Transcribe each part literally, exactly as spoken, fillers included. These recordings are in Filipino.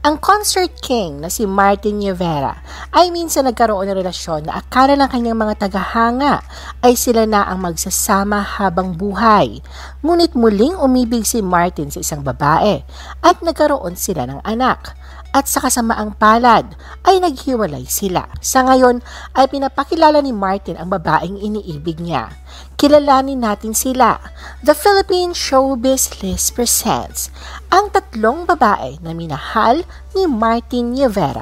Ang concert king na si Martin Nievera ay minsan nagkaroon ng relasyon na akala ng kanyang mga tagahanga ay sila na ang magsasama habang buhay. Ngunit muling umibig si Martin sa isang babae at nagkaroon sila ng anak. At sa kasamaang palad ay naghiwalay sila. Sa ngayon ay pinapakilala ni Martin ang babaeng iniibig niya. Kilalanin natin sila. The Philippine Showbiz List presents ang tatlong babae na minahal ni Martin Nievera.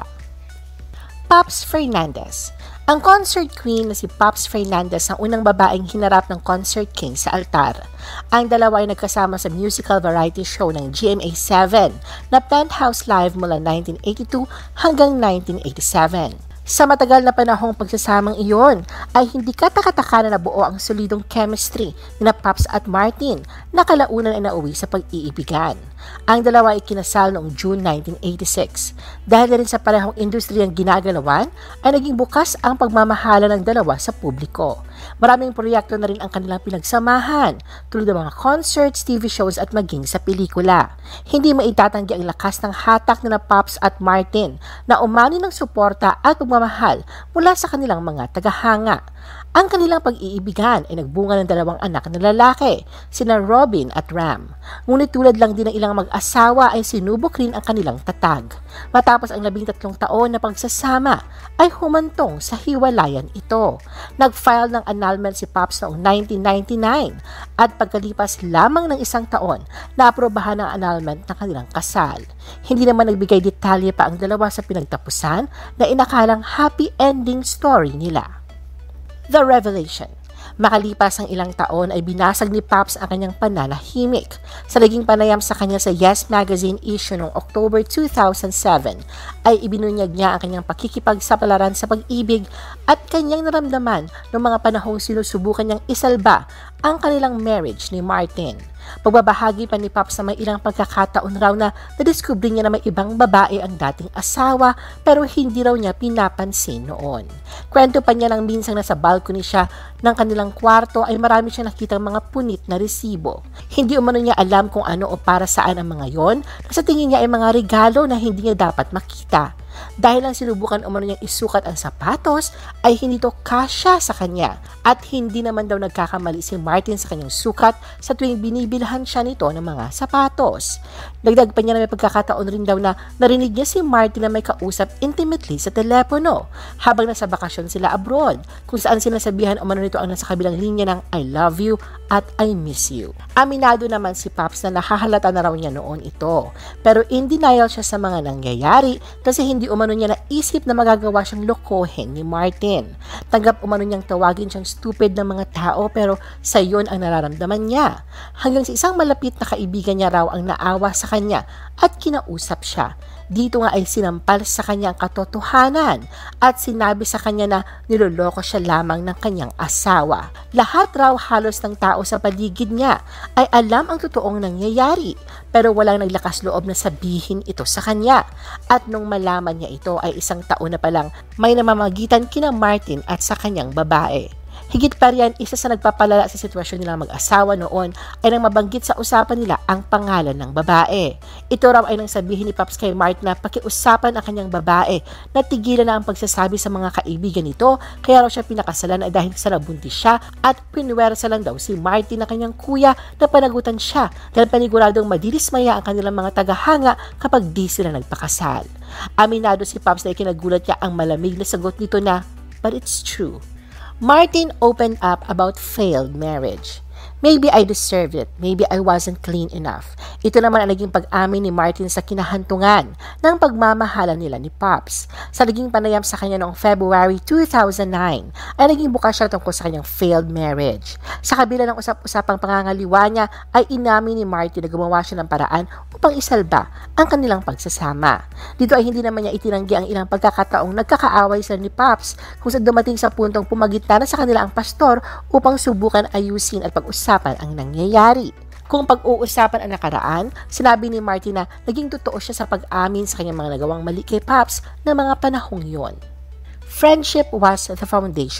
Pops Fernandez. Ang concert queen na si Pops Fernandez ang unang babaeng hinarap ng concert king sa altar. Ang dalawa ay nagkasama sa musical variety show ng G M A seven na Penthouse Live mula nineteen eighty-two hanggang nineteen eighty-seven. Sa matagal na panahong pagsasamang iyon, ay hindi katakataka na nabuo ang solidong chemistry ni Pops at Martin na kalaunan ay nauwi sa pag-iibigan. Ang dalawa ay kinasal noong June nineteen eighty-six. Dahil na rin sa parehong industriyang ginagalawan, ay naging bukas ang pagmamahala ng dalawa sa publiko. Maraming proyekto na rin ang kanilang pinagsamahan, tulad ng mga concerts, T V shows at maging sa pelikula. Hindi maitatanggi ang lakas ng hatak ni Pops at Martin na umani ng suporta at pagmamahal mula sa kanilang mga tagahanga. Ang kanilang pag-iibigan ay nagbunga ng dalawang anak na lalaki, sina Robin at Ram. Ngunit tulad lang din ng ilang mag-asawa ay sinubok rin ang kanilang tatag. Matapos ang labing tatlong taon na pagsasama ay humantong sa hiwalayan ito. Nag-file ng annulment si Pops noong nineteen ninety-nine at pagkalipas lamang ng isang taon naaprobahan ang annulment ng kanilang kasal. Hindi naman nagbigay detalye pa ang dalawa sa pinagtapusan na inakalang happy ending story nila. The Revelation. Makalipas ang ilang taon ay binasag ni Pops ang kanyang pananahimik. Sa naging panayam sa kanya sa Yes Magazine issue noong October two thousand seven ay ibinunyag niya ang kanyang pakikipagsapalaran sa pag-ibig at kanyang naramdaman noong mga panahong sinusubukan niyang isalba ang kanilang marriage ni Martin. Pagbabahagi pa ni Pops sa may ilang pagkakataon raw na nadiskubre niya na may ibang babae ang dating asawa pero hindi raw niya pinapansin noon. Kwento pa niya nang minsang nasa balcony siya ng kanilang kwarto ay marami siyang nakitang mga punit na resibo. Hindi umano niya alam kung ano o para saan ang mga yon, sa tingin niya ay mga regalo na hindi niya dapat makita. Dahil lang sinubukan umano niyang isukat ang sapatos ay hindi to kasya sa kanya at hindi naman daw nagkakamali si Martin sa kanyang sukat sa tuwing binibilhan siya nito ng mga sapatos. Dagdag pa niya na may pagkakataon rin daw na narinig niya si Martin na may kausap intimately sa telepono habang nasa bakasyon sila abroad, kung saan sinasabihan umano nito ang nasa kabilang linya ng I love you at I miss you. Aminado naman si Pops na nahahalata na raw niya noon ito, pero in denial siya sa mga nangyayari kasi hindi umano niya naisip na magagawa siyang lokohin ni Martin. Tanggap umano niyang tawagin siyang stupid ng mga tao pero sa iyon ang nararamdaman niya. Hanggang sa isang malapit na kaibigan niya raw ang naawa sa kanya at kinausap siya. Dito nga ay sinampal sa kanya ang katotohanan at sinabi sa kanya na niloloko siya lamang ng kanyang asawa. Lahat raw halos ng tao sa paligid niya ay alam ang totoong nangyayari pero walang naglakas loob na sabihin ito sa kanya. At nung malaman niya ito ay isang taon na palang may namamagitan kina Martin at sa kanyang babae. Higit pa riyan, isa sa nagpapalala sa sitwasyon nilang mag-asawa noon ay nang mabanggit sa usapan nila ang pangalan ng babae. Ito raw ay nang sabihin ni Pops kay Martin na pakiusapan ang kanyang babae na tigilan na ang pagsasabi sa mga kaibigan nito, kaya raw siya pinakasalan ay dahil sa nabuntis siya at pinwersa lang daw si Martin na kanyang kuya na panagutan siya dahil paniguradong madilismaya ang kanilang mga tagahanga kapag di sila nagpakasal. Aminado si Pops na ikinagulat niya ang malamig na sagot nito na, "But it's true." Martin opened up about failed marriage. Maybe I deserved it. Maybe I wasn't clean enough. Ito naman ang naging pag-amin ni Martin sa kinahantungan ng pagmamahalan nila ni Pops. Sa naging panayam sa kanya noong February two thousand nine, ay naging bukas siya tungkol sa kanyang failed marriage. Sa kabila ng usap-usapang pangangaliwa niya, ay inamin ni Martin na gumawa siya ng paraan upang isalba ang kanilang pagsasama. Dito ay hindi naman niya itinanggi ang ilang pagkakataong nagkakaaway sila ni Pops kung sa dumating sa puntong pumagitna na sa kanila ang pastor upang subukan ayusin at pag-usapan ang nangyayari. Kung pag-uusapan ang nakaraan, sinabi ni Martin na naging totoo siya sa pag-amin sa kanyang mga nagawang mali kay Pops ng mga panahong yon. Friendship was the foundation.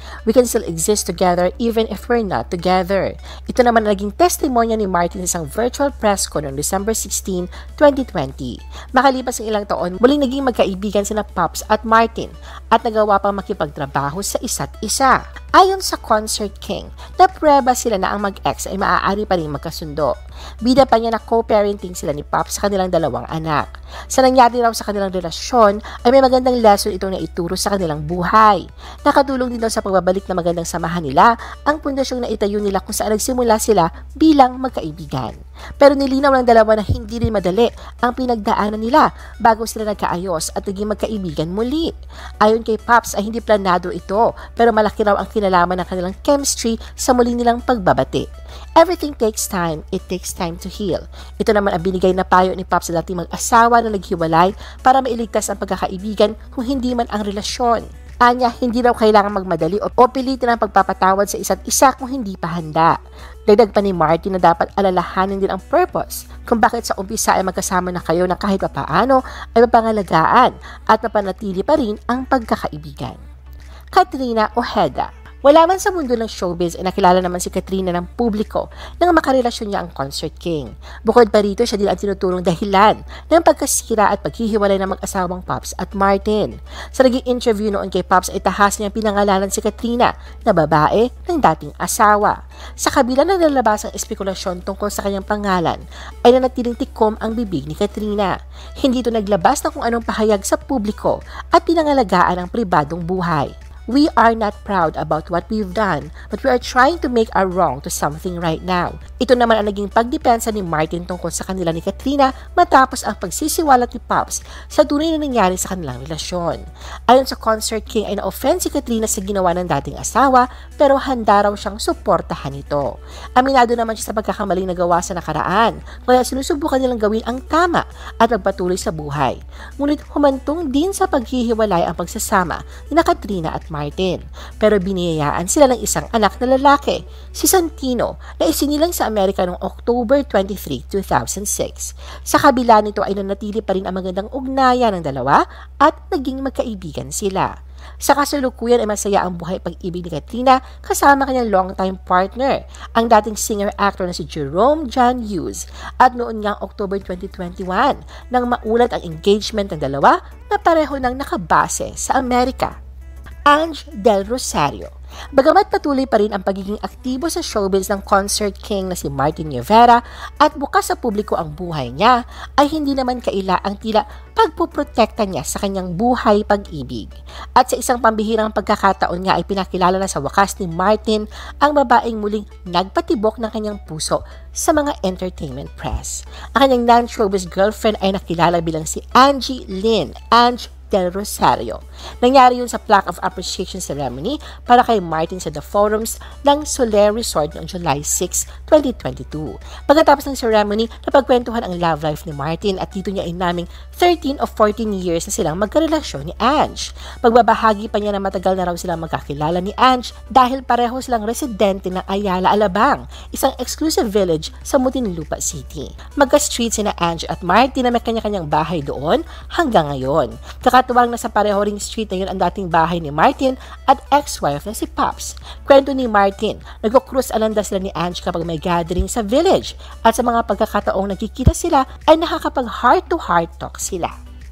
We can still exist together even if we're not together. Ito naman ang naging testimonya ni Martin sa isang virtual press con noong December sixteenth, twenty twenty. Makalipas ang ilang taon, muling naging magkaibigan sina Pops at Martin at nagawa pang makipagtrabaho sa isa't isa. Ayon sa Concert King, naprueba sila na ang mag-ex ay maaari pa rin magkasundo. Bida pa niya na co-parenting sila ni Pops sa kanilang dalawang anak. Sa nangyari raw sa kanilang relasyon ay may magandang lesson itong naituro sa kanilang buhay. Nakatulong din daw sa pagbabalik na magandang samahan nila ang pundasyong naitayo nila kung saan nagsimula sila bilang magkaibigan. Pero nilinaw ng dalawa na hindi rin madali ang pinagdaanan nila bago sila nagkaayos at naging magkaibigan muli. Ayon kay Pops ay hindi planado ito pero malaki raw ang kinalaman ng kanilang chemistry sa muli nilang pagbabati. Everything takes time, it takes time to heal. Ito naman ang binigay na payo ni Pops sa dating mag-asawa na naghiwalay para mailigtas ang pagkakaibigan kung hindi man ang relasyon. Anya, hindi raw kailangan magmadali o, o pilitin ang pagpapatawad sa isa't isa kung hindi pa handa. Dagdag pa ni Martin na dapat alalahanin din ang purpose kung bakit sa umpisa ay magkasama na kayo na kahit papaano ay mapangalagaan at mapanatili pa rin ang pagkakaibigan. Katrina Ojeda. Wala man sa mundo ng showbiz ay nakilala naman si Katrina ng publiko nang makarelasyon niya ang Concert King. Bukod pa rito, siya din ang tinuturong dahilan ng pagkasira at paghihiwalay ng mag-asawang Pops at Martin. Sa naging interview noon kay Pops ay tahas niyang pinangalanan si Katrina na babae ng dating asawa. Sa kabila ng lalabasang espekulasyon tungkol sa kanyang pangalan, ay nanatiling tikom ang bibig ni Katrina. Hindi ito naglabas ng kung anong pahayag sa publiko at pinangalagaan ang pribadong buhay. We are not proud about what we've done, but we are trying to make our wrong to something right now. Ito naman ang naging pagdepensa ni Martin tungkol sa kanila ni Katrina matapos ang pagsisiwalat ni Pops sa tunay na nangyari sa kanilang relasyon. Ayon sa Concert King ay na-offend si Katrina sa ginawa ng dating asawa pero handa raw siyang suportahan ito. Aminado naman siya sa pagkakamaling nagawa sa nakaraan, kaya sinusubukan nilang gawin ang tama at magpatuloy sa buhay. Ngunit humantong din sa paghihiwalay ang pagsasama ni Katrina at Martin. Pero biniyayaan sila ng isang anak na lalaki, si Santino, na isinilang sa Amerika noong October twenty-third, two thousand six. Sa kabila nito ay nanatili pa rin ang magandang ugnayan ng dalawa at naging magkaibigan sila. Sa kasalukuyan ay masaya ang buhay pag-ibig ni Katrina kasama kanyang longtime partner, ang dating singer-actor na si Jerome John Hughes. At noon ngang October twenty twenty-one, nang maulat ang engagement ng dalawa na pareho nang nakabase sa Amerika. Ange Del Rosario. Bagamat patuloy pa rin ang pagiging aktibo sa showbiz ng Concert King na si Martin Rivera at bukas sa publiko ang buhay niya, ay hindi naman kaila ang tila pagpuprotekta niya sa kanyang buhay pag-ibig. At sa isang pambihirang pagkakataon nga ay pinakilala na sa wakas ni Martin ang babaeng muling nagpatibok ng kanyang puso sa mga entertainment press. Ang kanyang non-showbiz girlfriend ay nakilala bilang si Angie Lynn Ange Del Rosario. Nangyari yun sa Plaque of Appreciation Ceremony para kay Martin sa The Forums ng Soler Resort noong July sixth, twenty twenty-two. Pagkatapos ng ceremony, napagkwentuhan ang love life ni Martin at dito niya inaming thirteen o fourteen years na silang magkarelasyon ni Ange. Pagbabahagi pa niya na matagal na raw silang magkakilala ni Ange dahil pareho silang residente ng Ayala, Alabang, isang exclusive village sa Muntinlupa City. Magka-street sina Ange at Martin na may kanya-kanyang bahay doon hanggang ngayon. Kakatuwang na sa pareho ring street na yun ang dating bahay ni Martin at ex-wife na si Pops. Kwento ni Martin, nagko-cruise alanda sila ni Ange kapag may gathering sa village at sa mga pagkakataong nagkikita sila ay nakakapag heart-to-heart talk sila.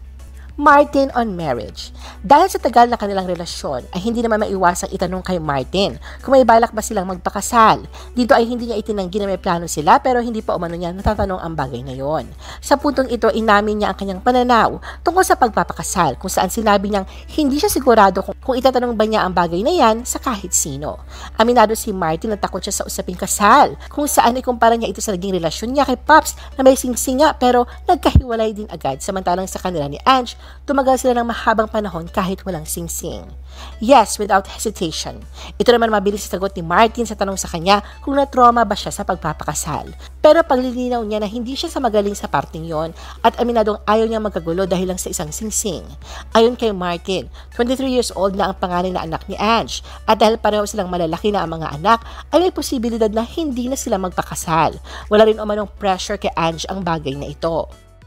Martin on marriage. Dahil sa tagal na kanilang relasyon, ay hindi naman maiwasang itanong kay Martin kung may balak ba silang magpakasal. Dito ay hindi niya itinanggi na may plano sila pero hindi pa umano niya natatanong ang bagay na yon. Sa puntong ito, inamin niya ang kanyang pananaw tungkol sa pagpapakasal kung saan sinabi niyang hindi siya sigurado kung, kung itatanong ba niya ang bagay na yan sa kahit sino. Aminado si Martin na takot siya sa usaping kasal kung saan ikumpara niya ito sa naging relasyon niya kay Pops na may singsinga pero nagkahiwalay din agad samantalang sa kanila ni Ange tumagal sila ng mahabang panahon kahit walang singsing. Yes, without hesitation. Ito naman mabilis sa sagot ni Martin sa tanong sa kanya kung na-trauma ba siya sa pagpapakasal. Pero paglilinaw niya na hindi siya sa magaling sa parting yon at aminadong ayaw niyang magkagulo dahil lang sa isang singsing. Ayon kay Martin, twenty-three years old na ang panganay na anak ni Ange at dahil pareho silang malalaki na ang mga anak ay may posibilidad na hindi na sila magpakasal. Wala rin umanong pressure kay Ange ang bagay na ito.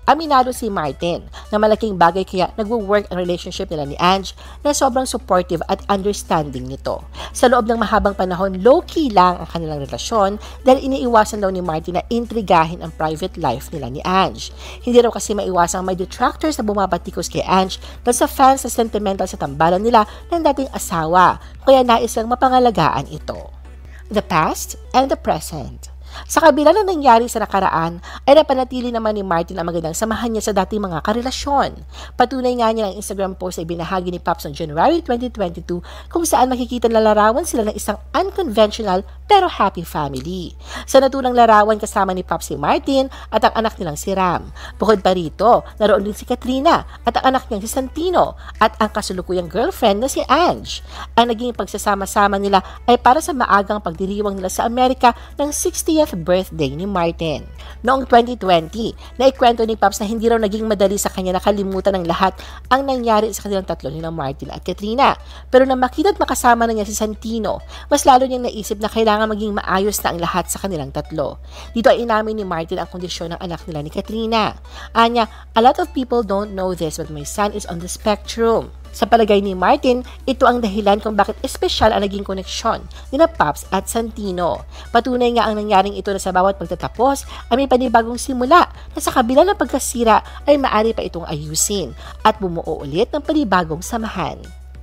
Aminado si Martin na malaking bagay kaya nagwo-work ang relationship nila ni Ange na sobrang supportive at understanding nito. Sa loob ng mahabang panahon, low-key lang ang kanilang relasyon dahil iniiwasan daw ni Martin na intrigahin ang private life nila ni Ange. Hindi raw kasi maiwasang may detractors na bumabatikos kay Ange dahil sa fans na sentimental sa tambalan nila ng dating asawa, kaya nais lang mapangalagaan ito. The past and the present. Sa kabila ng nangyari sa nakaraan, ay napanatili naman ni Martin ang magandang samahan niya sa dating mga karelasyon. Patunay nga niya ang Instagram post ay binahagi ni Pops noong January twenty twenty-two kung saan makikita na larawan sila ng isang unconventional pero happy family. Sa naturang larawan kasama ni Pops si Martin at ang anak nilang si Ram. Bukod pa rito, naroon din si Katrina at ang anak niyang si Santino at ang kasulukuyang girlfriend na si Ange. Ang naging pagsasama-sama nila ay para sa maagang pagdiriwang nila sa Amerika ng sixtieth birthday ni Martin. Noong twenty twenty, naikwento ni Pops na hindi raw naging madali sa kanya nakalimutan ng lahat ang nangyari sa kanilang tatlo ni Martin at Katrina. Pero nang makita at makasama na niya si Santino, mas lalo niyang naisip na kailangan maging maayos na ang lahat sa kanilang tatlo. Dito ay inamin ni Martin ang kondisyon ng anak nila ni Katrina. Anya, a lot of people don't know this but my son is on the spectrum. Sa palagay ni Martin, ito ang dahilan kung bakit espesyal ang naging koneksyon ni na Pops at Santino. Patunay nga ang nangyaring ito na sa bawat pagtatapos ay may panibagong simula na sa kabila ng pagkasira ay maaari pa itong ayusin at bumuo ulit ng panibagong samahan.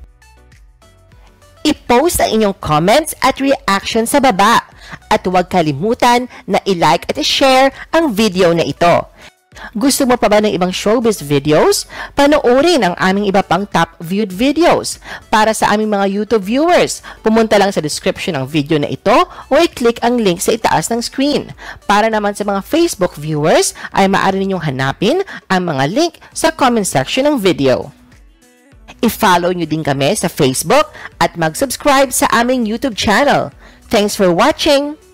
I-post ang inyong comments at reaction sa baba at huwag kalimutan na i-like at i-share ang video na ito. Gusto mo pa ba ng ibang showbiz videos? Panoorin ang aming iba pang top viewed videos. Para sa aming mga YouTube viewers, pumunta lang sa description ng video na ito o i-click ang link sa itaas ng screen. Para naman sa mga Facebook viewers, ay maaari ninyong hanapin ang mga link sa comment section ng video. I-follow nyo din kami sa Facebook at mag-subscribe sa aming YouTube channel. Thanks for watching!